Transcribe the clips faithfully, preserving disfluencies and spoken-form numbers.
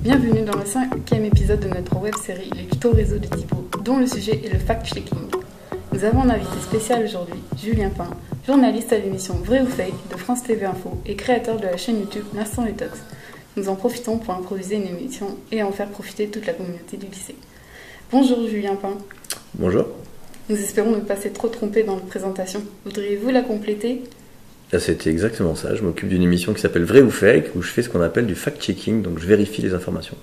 Bienvenue dans le cinquième épisode de notre web-série Les tutos réseau de Thibaut, dont le sujet est le fact-checking. Nous avons un invité spécial aujourd'hui, Julien Pain, journaliste à l'émission Vrai ou Fake de France T V Info et créateur de la chaîne YouTube L'instant détox. Nous en profitons pour improviser une émission et en faire profiter toute la communauté du lycée. Bonjour Julien Pain. Bonjour. Nous espérons ne pas s'être trop trompés dans la présentation. Voudriez-vous la compléter ? C'était exactement ça. Je m'occupe d'une émission qui s'appelle Vrai ou Fake, où je fais ce qu'on appelle du fact-checking, donc je vérifie les informations.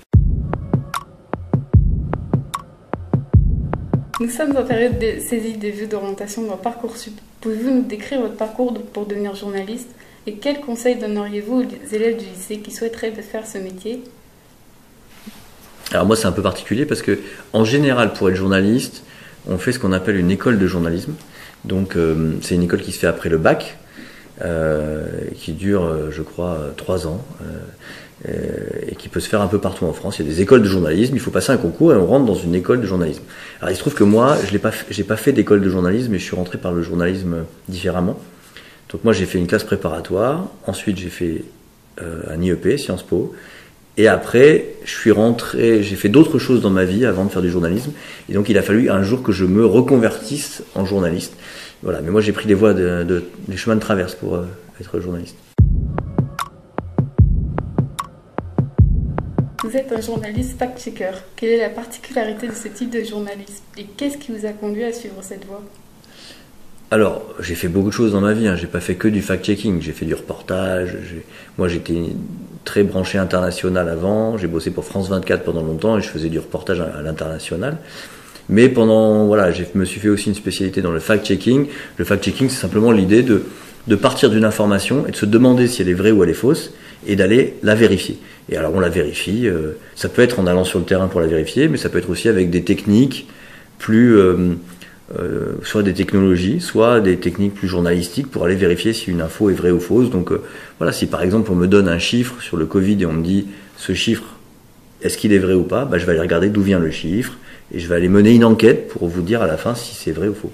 Nous sommes en période de saisie des vœux d'orientation dans Parcoursup. Pouvez-vous nous décrire votre parcours pour devenir journaliste et quels conseils donneriez-vous aux élèves du lycée qui souhaiteraient faire ce métier ? Alors moi c'est un peu particulier parce que en général pour être journaliste, on fait ce qu'on appelle une école de journalisme. Donc euh, c'est une école qui se fait après le bac. Euh, qui dure, euh, je crois, euh, trois ans euh, euh, et qui peut se faire un peu partout en France. Il y a des écoles de journalisme, il faut passer un concours et on rentre dans une école de journalisme. Alors il se trouve que moi, je n'ai pas, j'ai pas fait d'école de journalisme et je suis rentré par le journalisme différemment. Donc moi j'ai fait une classe préparatoire, ensuite j'ai fait euh, un I E P, Sciences Po, et après je suis rentré, j'ai fait d'autres choses dans ma vie avant de faire du journalisme, et donc il a fallu un jour que je me reconvertisse en journaliste. Voilà, mais moi j'ai pris les voies de, de, des chemins de traverse pour euh, être journaliste. Vous êtes un journaliste fact-checker. Quelle est la particularité de ce type de journalisme et qu'est-ce qui vous a conduit à suivre cette voie ? Alors, j'ai fait beaucoup de choses dans ma vie, hein. J'ai pas fait que du fact-checking, j'ai fait du reportage, j'ai... moi j'étais très branché international avant, j'ai bossé pour France vingt-quatre pendant longtemps et je faisais du reportage à l'international. Mais pendant, voilà, je me suis fait aussi une spécialité dans le fact-checking. Le fact-checking, c'est simplement l'idée de, de partir d'une information et de se demander si elle est vraie ou elle est fausse et d'aller la vérifier. Et alors on la vérifie, euh, ça peut être en allant sur le terrain pour la vérifier, mais ça peut être aussi avec des techniques plus, euh, euh, soit des technologies, soit des techniques plus journalistiques pour aller vérifier si une info est vraie ou fausse. Donc euh, voilà, si par exemple on me donne un chiffre sur le Covid et on me dit ce chiffre, est-ce qu'il est vrai ou pas, bah, je vais aller regarder d'où vient le chiffre. Et je vais aller mener une enquête pour vous dire à la fin si c'est vrai ou faux.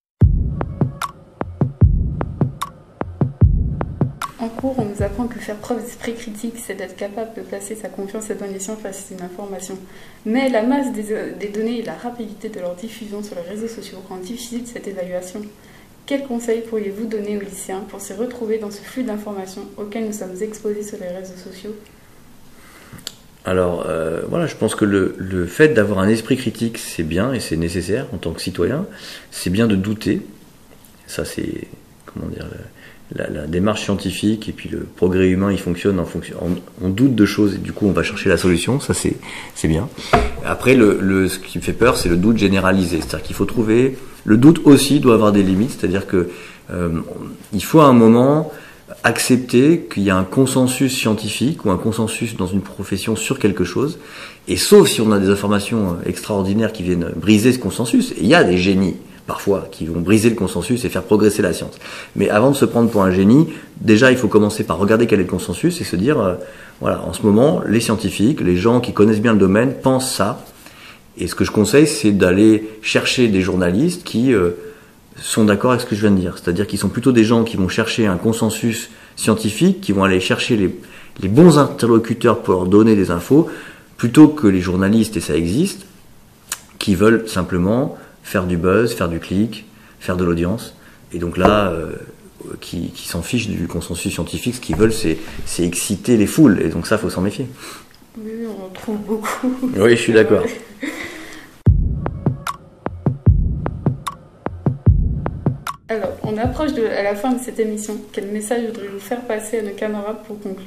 En cours, on nous apprend que faire preuve d'esprit critique, c'est d'être capable de placer sa confiance et donation face à une information. Mais la masse des, des données et la rapidité de leur diffusion sur les réseaux sociaux rend difficile cette évaluation. Quels conseils pourriez-vous donner aux lycéens pour se retrouver dans ce flux d'informations auquel nous sommes exposés sur les réseaux sociaux ? Alors euh, voilà, je pense que le, le fait d'avoir un esprit critique, c'est bien et c'est nécessaire en tant que citoyen. C'est bien de douter. Ça, c'est comment dire la, la, la démarche scientifique et puis le progrès humain, il fonctionne en fonction. On, on doute de choses et du coup, on va chercher la solution. Ça, c'est c'est bien. Après, le, le ce qui me fait peur, c'est le doute généralisé. C'est-à-dire qu'il faut trouver. Le doute aussi doit avoir des limites. C'est-à-dire que euh, il faut à un moment accepter qu'il y a un consensus scientifique ou un consensus dans une profession sur quelque chose, et sauf si on a des informations extraordinaires qui viennent briser ce consensus, et il y a des génies parfois qui vont briser le consensus et faire progresser la science. Mais avant de se prendre pour un génie, déjà il faut commencer par regarder quel est le consensus et se dire, euh, voilà, en ce moment, les scientifiques, les gens qui connaissent bien le domaine pensent ça, et ce que je conseille, c'est d'aller chercher des journalistes qui euh, sont d'accord avec ce que je viens de dire. C'est-à-dire qu'ils sont plutôt des gens qui vont chercher un consensus scientifique, qui vont aller chercher les, les bons interlocuteurs pour leur donner des infos, plutôt que les journalistes, et ça existe, qui veulent simplement faire du buzz, faire du clic, faire de l'audience. Et donc là, euh, qui, qui s'en fichent du consensus scientifique, ce qu'ils veulent, c'est, c'est exciter les foules. Et donc ça, il faut s'en méfier. Oui, on en trouve beaucoup. Oui, je suis d'accord. Alors, on approche de, à la fin de cette émission. Quel message voudriez-vous faire passer à nos camarades pour conclure ?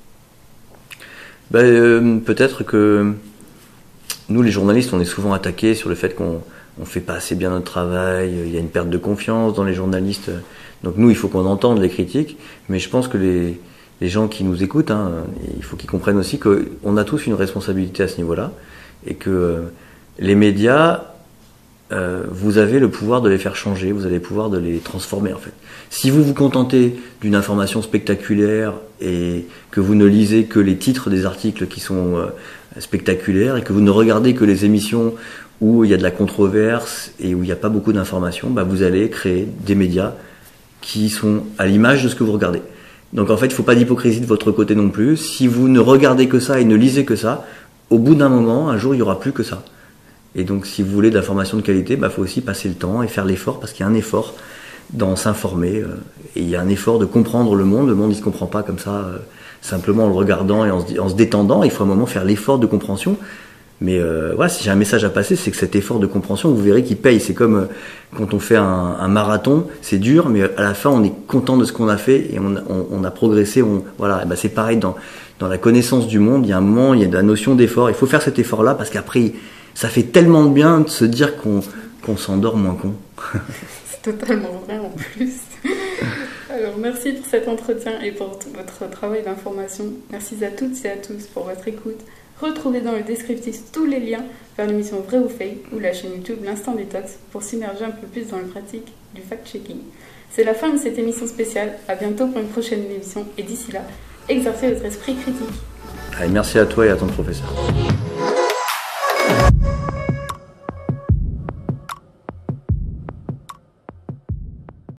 Ben, euh, peut-être que nous, les journalistes, on est souvent attaqués sur le fait qu'on ne fait pas assez bien notre travail, il y a une perte de confiance dans les journalistes. Donc nous, il faut qu'on entende les critiques, mais je pense que les, les gens qui nous écoutent, hein, il faut qu'ils comprennent aussi qu'on a tous une responsabilité à ce niveau-là, et que euh, les médias... Euh, vous avez le pouvoir de les faire changer, vous avez le pouvoir de les transformer en fait. Si vous vous contentez d'une information spectaculaire et que vous ne lisez que les titres des articles qui sont euh, spectaculaires et que vous ne regardez que les émissions où il y a de la controverse et où il n'y a pas beaucoup d'informations, bah vous allez créer des médias qui sont à l'image de ce que vous regardez. Donc en fait, il ne faut pas d'hypocrisie de votre côté non plus. Si vous ne regardez que ça et ne lisez que ça, au bout d'un moment, un jour, il n'y aura plus que ça. Et donc si vous voulez de la formation de qualité, bah, faut aussi passer le temps et faire l'effort, parce qu'il y a un effort dans s'informer, euh, et il y a un effort de comprendre le monde. Le monde, il ne se comprend pas comme ça, euh, simplement en le regardant et en se, en se détendant. Il faut à un moment faire l'effort de compréhension. Mais euh, voilà, si j'ai un message à passer, c'est que cet effort de compréhension, vous verrez qu'il paye. C'est comme euh, quand on fait un, un marathon, c'est dur, mais à la fin, on est content de ce qu'on a fait et on, on, on a progressé. On, voilà, et ben c'est pareil dans, dans la connaissance du monde. Il y a un moment, il y a de la notion d'effort. Il faut faire cet effort-là parce qu'après, ça fait tellement de bien de se dire qu'on qu'on s'endort moins con. C'est totalement vrai en plus. Alors, merci pour cet entretien et pour votre travail d'information. Merci à toutes et à tous pour votre écoute. Retrouvez dans le descriptif tous les liens vers l'émission Vrai ou Fake ou la chaîne YouTube L'Instant Détox pour s'immerger un peu plus dans la pratique du fact-checking. C'est la fin de cette émission spéciale. À bientôt pour une prochaine émission et d'ici là, exercez votre esprit critique. Allez, merci à toi et à ton professeur.